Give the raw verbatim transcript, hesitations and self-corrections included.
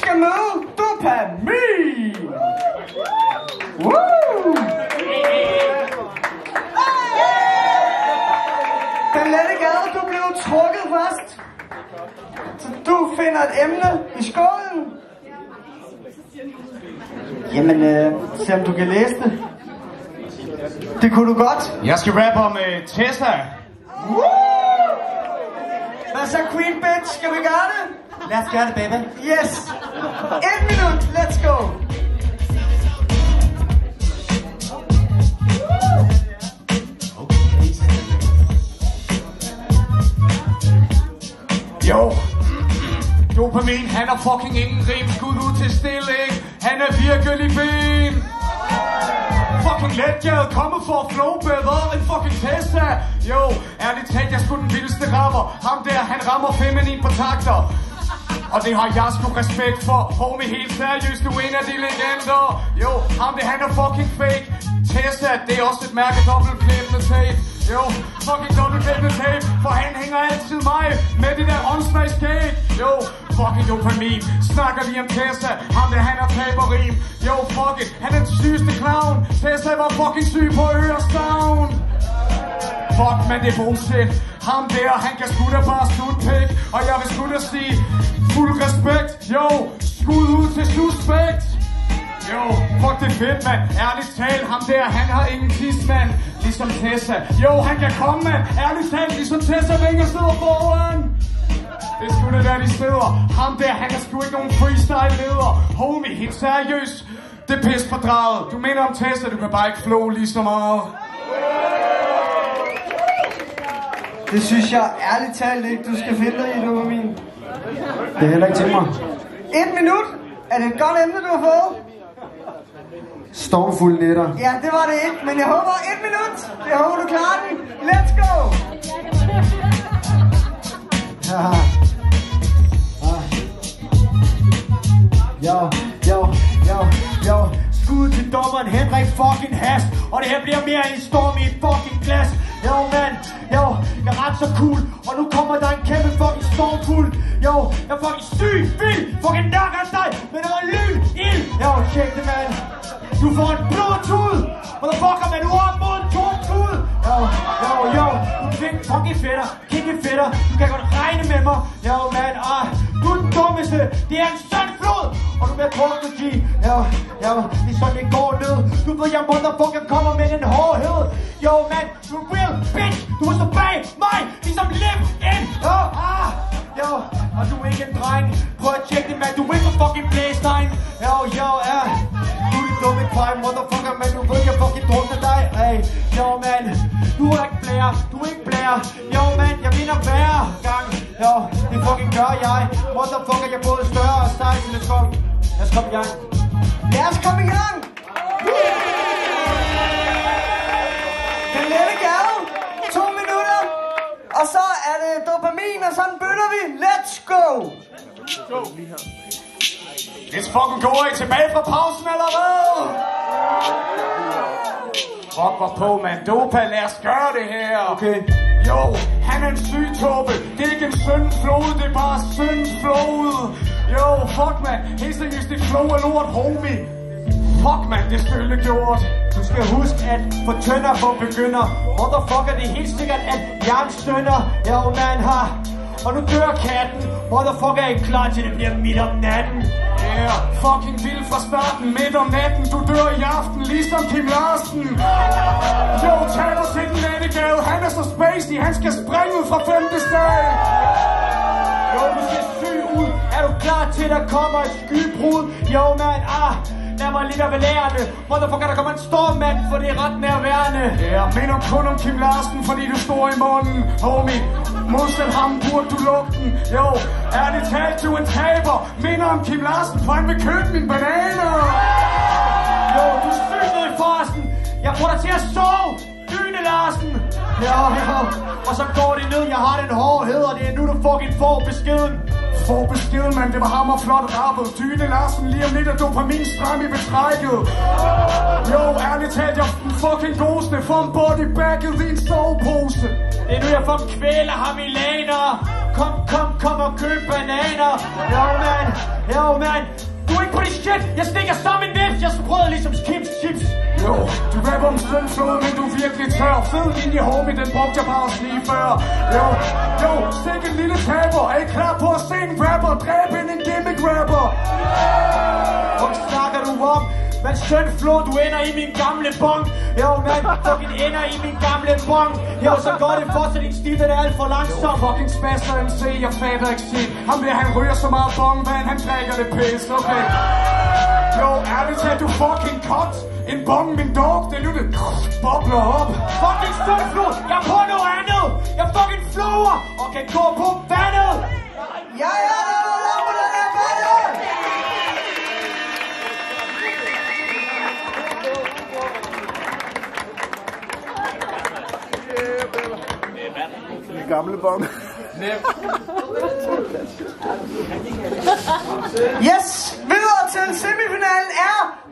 skal møde Dopamin! Woo! Den Lette Gade, du blev trukket først. Så du finder et emne i skålen. Jamen, øh, se om du kan læse det. Det kunne du godt. Jeg skal rappe om uh, Tesla. Woo! Hvad så, Queen Bitch? Skal vi gøre det? Lad os gøre det, baby. Yes! Et minut, let's go! Jo, Dopamin, han er fucking ingen rim. Skud ud til stille, ikke? Han er virkelig ben. Fucking Lette Gade, kommet for at flow bedre end fucking Tesla. Jo, ærligt talt, jeg sgu den vildeste rapper. Ham der, han rammer feminin på takter. Og det har jeg sgu respekt for. Homie, helt seriøst, du er en af de legender. Jo, ham det, han er fucking fake. Tesla, det er også et mærke dobbeltklæbende tape. Jo, fucking dobbeltklæbende tape. For han hænger altid mig med det der åndssmagscake. Jo, fucking Dopamin. Snakker vi om Tesla? Ham det, han er taberim. Jo, fuck it, han er den sygeste clown. Tesla var fucking syg på Ørestavn. Fuck, man, det er bullshit. Ham der, han kan sgu da bare slutpæk. Og jeg vil sgu da sige fuld respekt. Jo, skud ud til suspekt. Jo, fuck det er fedt, mand. Ærligt talt, ham der, han har ingen tis, mand. Ligesom Tessa. Jo, han kan komme, mand. Ærligt talt, ligesom Tessa Vinger sidder foran. Det skulle da være de steder. Ham der, han er sgu ikke nogen freestyle-leder. Homie, helt seriøst. Det er pis for draget. Du mener om Tessa, du kan bare ikke flow lige så meget. Det synes jeg ærligt talt ikke, du skal finde dig i, Dopamin. Det er heller ikke til mig. Et minut. Er det et godt emne, du har fået? Stormfulde nætter. Ja, det var det ikke, men jeg håber et minut. Jeg håber, du klarer den. Let's go! Haha. Jo, jo, jo, jo. Skud til dommeren Henrik fucking Hast. Og det her bliver mere en storm i et fucking glas. Jo, mand, jo, jeg er ret så cool. Og nu kommer der en kæmpe fucking stormfuld. Jo, jeg er fucking syg, vild, fucking nakker dig med noget lyn, ild. Jo, tjek det, mand. Du får en blodtud. Motherfucker, man, du er op mod en tordtud. Jo, jo, jo, du er en fucking fætter, kæmpe fætter. Du kan godt regne med mig. Jo, mand, og du er den dummeste. Det er en sand flod. Og du bliver drukket, G. Jo, jo, det er sådan, det går ned. Du ved, jeg motherfucker kommer med en hårdhed. Jo, mand, du er real bitch. Du må stå bag mig, ligesom live in. Jo, ah, jo, og du er ikke en dreng. Prøv at tjekke det, mand, du er ikke en fucking blæstegn. Jo, jo, ja. Du er dumme crime, motherfucker, men du ved, jeg fucking drukner dig. Hey, jo, mand, du er ikke blære, du er ikke blære. Jo, mand, jeg vinder hver gang. Jo, det fucking gør jeg. Motherfucker, jeg er både større og sej, så lad os komme. Lad os komme i gang. Lad os komme i gang! Den Lette Gade. To minutter. Og så er det Dopamin, og sådan bytter vi. Let's go! Go! Let's fucking go, ikke tilbage fra pausen, eller hvad? Fuck, hvor på, man. Dopa, lad os gøre det her. Okay. Jo, han er en syg tåbe. Det er ikke en syndflod, det er bare syndflod. Jo, fuck, man. Helt seriøst, det flow er lort, homie. Fuck, man, det er stille gjort. Du skal huske, at for tønder for begynder. Motherfucker, det er helt sikkert, at jeg stønner. Jo, man har. Og nu dør katten. Motherfucker er ikke klar til, det bliver midt om natten. Yeah, fucking vild fra starten, midt om natten. Du dør i aften, ligesom Kim Larsen. Jo, taler til den Lette Gade. Han er så spacey, han skal springe ud fra femte stad. Jo, du ser syg ud. Er du klar til, der kommer et skybrud? Jo, mand, ah. Lad mig lidt af belærende. Motherfucker, der kommer en storm, mand, for det er ret nærværende. Ja, yeah, minder kun om Kim Larsen, fordi du står i munden, homie. Modsat ham burde du lukke den. Jo, ærligt talt, du er en taber. Minder om Kim Larsen, for han vil købe mine bananer. Jo, du er syg ned i forresten. Jeg får dig til at sove. Dyne Larsen. Ja, ja. Og så går det ned, jeg har den hårdhed, og det er nu, du fucking får beskeden. Får beskeden, mand, det var hammer flot rappet. Dyne Larsen, lige om lidt er Dopamin stram i betrækket. Jo, ærligt talt, jeg er den fucking godeste. Få en bodybagget i en sovepose. Det er nu, jeg fucking kvæler ham i laner. Kom, kom, kom og køb bananer. Jo, mand. Jo, mand. Du er ikke på det shit. Jeg stikker som en vips. Jeg sprøder ligesom Skips chips. Jo, du rapper om søndflod, men du er virkelig tør. Fed linje, homie, den brugte jeg bare også lige før. Jo, jo, stik en lille taber. Er I klar på at se en rapper? Dræb ind en gimmick rapper. Hvor snakker du om? Men søndflod, du ender i min gamle bong. Jo, man, fucking ender i min gamle bong. Jo, så går det for, så din stil, den er alt for langsom. Fucking spasser M C, jeg fatter ikke shit. Ham der, han ryger så meget bongvand, han drikker det pis, okay? Jo, ærligt talt, du fucking kogt. En bong, min dog, det lyder bobler op. Fucking søndflod, jeg er på noget andet. Jeg fucking flower og kan gå på vandet. Ja, ja, det var lov på den her bande! Gamle bong. Yes, videre til semifinalen er